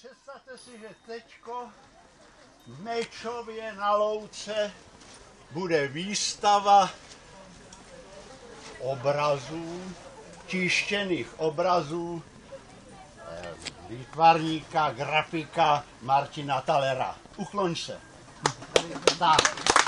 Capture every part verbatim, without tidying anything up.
představte si, že teďko v Mečově na Louce bude výstava obrazů, tištěných obrazů výtvarníka, grafika Martina Thalera. Ukloň se. Tak.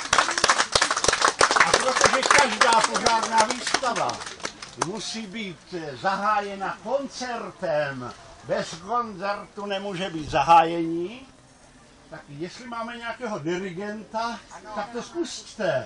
A protože každá pořádná výstava musí být zahájena koncertem, bez koncertu nemůže být zahájení, tak jestli máme nějakého dirigenta, tak to zkuste.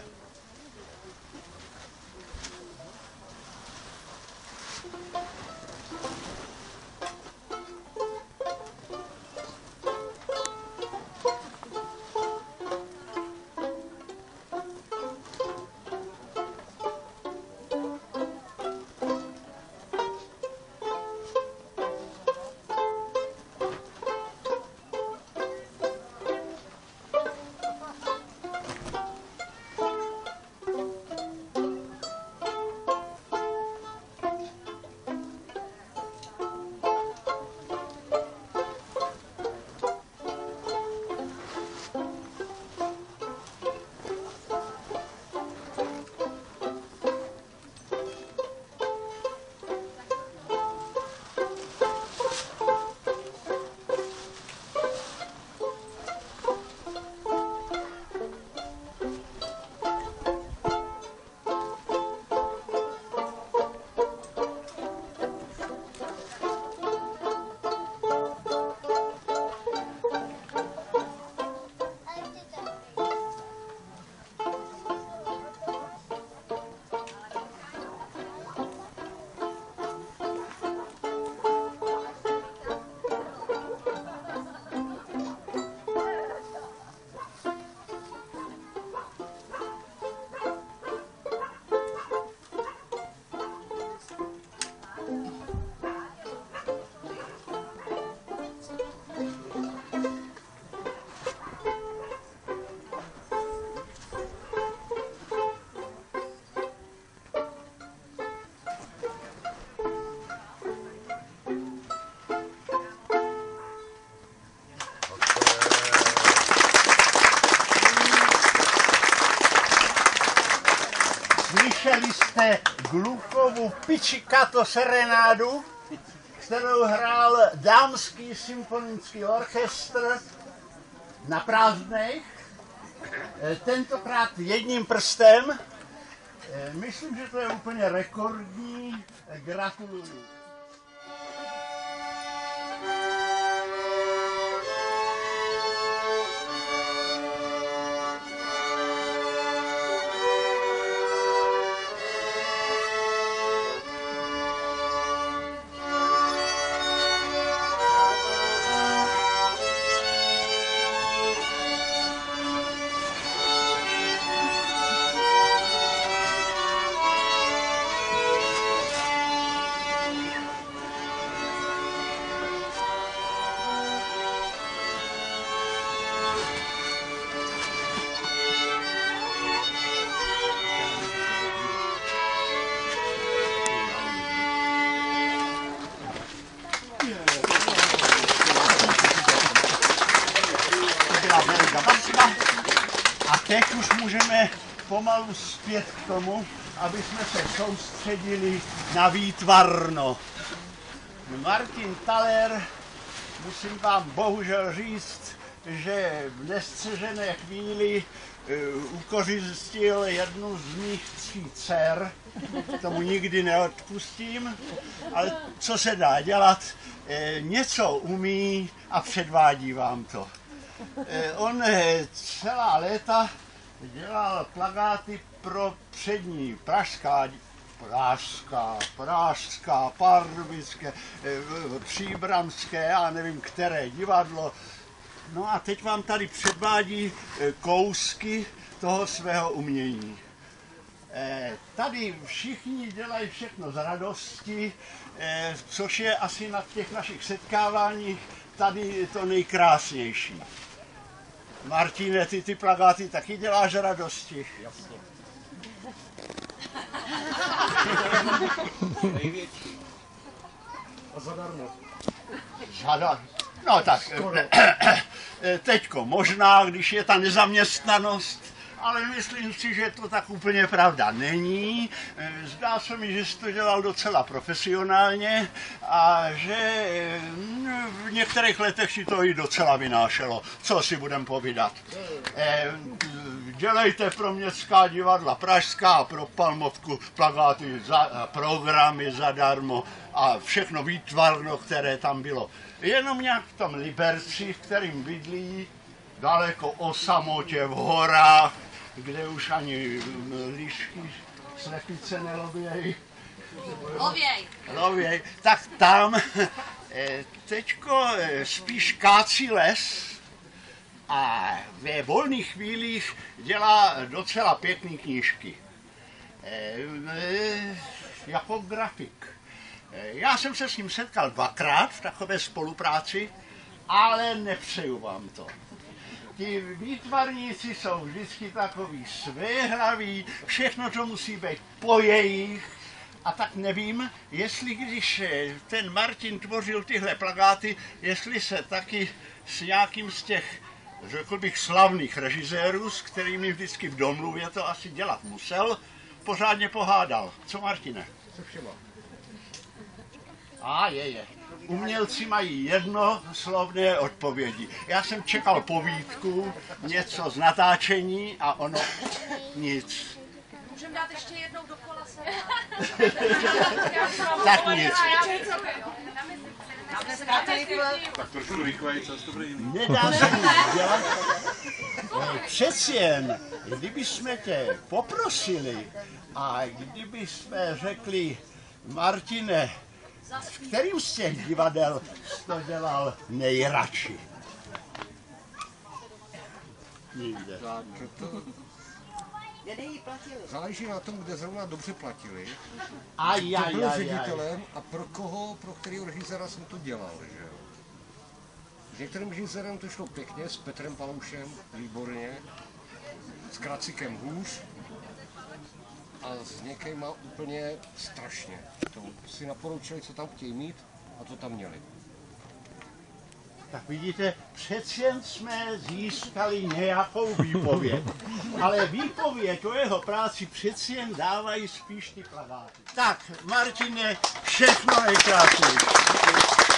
Slyšeli jste Gluchovu Pizzicato serenádu, kterou hrál Dámský symfonický orchestr na prázdnech, tentokrát jedním prstem. Myslím, že to je úplně rekordní. Gratuluju. A teď už můžeme pomalu zpět k tomu, aby jsme se soustředili na výtvarno. Martin Thaler, musím vám bohužel říct, že v nestřežené chvíli uh, ukořistil jednu z mých tří dcer. Tomu nikdy neodpustím, ale co se dá dělat, eh, něco umí a předvádí vám to. Eh, on eh, celá léta dělal plakáty pro přední pražská, pražská, pražská, pardubické, eh, příbramské, já nevím které divadlo. No a teď vám tady předvádí eh, kousky toho svého umění. Eh, tady všichni dělají všechno z radosti, eh, což je asi na těch našich setkáváních tady to nejkrásnější. Martine, ty ty plakáty taky děláš radosti? Jasně. Největší. A zadarmo. Zadarmo. No tak, teďko možná, když je ta nezaměstnanost, ale myslím si, že to tak úplně pravda není. Zdá se mi, že jsi to dělal docela profesionálně a že v některých letech si to i docela vynášelo. Co si budem povídat. Dělejte pro městská divadla pražská a pro Palmovku plakáty, za, programy zadarmo a všechno výtvarno, které tam bylo. Jenom nějak v tom Liberci, v kterým bydlí, daleko o samotě v horách, kde už ani lišky slepice nelověj. Lověj. Lověj. Tak tam teďko spíš kácí les a ve volných chvílích dělá docela pěkný knížky. Jako grafik. Já jsem se s ním setkal dvakrát v takové spolupráci, ale nepřeju vám to. Ti výtvarníci jsou vždycky takový svéhlaví, všechno to musí být po jejich. A tak nevím, jestli když ten Martin tvořil tyhle plakáty, jestli se taky s nějakým z těch, řekl bych, slavných režisérů, s kterými vždycky v domluvě to asi dělat musel, pořádně pohádal. Co, Martine? Se všema. A je, je. Umělci mají jednoslovné odpovědi. Já jsem čekal povídku, něco z natáčení a ono nic. Můžeme dát ještě jednou do kola se. Tak nic. Tak trošku rychleji, co to bude jiný. Nedá se nic dělat. Přeci jen, kdybychom tě poprosili a kdybychom řekli, Martine, v kterým z těch divadel jsi to dělal nejradši? Nikde. Záleží na tom, kde zrovna dobře platili. Aj, To aj, byl aj, aj. ředitelem a pro koho, pro kterého režiséra jsem to dělal, že jo. S některým režisérem to šlo pěkně, s Petrem Paloušem výborně, s Kracikem hůř a s někýma úplně strašně. To si naporučili, co tam chtějí mít a to tam měli. Tak vidíte, přeci jen jsme získali nějakou výpověď. Ale výpověď o jeho práci přeci jen dávají spíš ty plakáty. Tak, Martine, všechno nejkrásnější.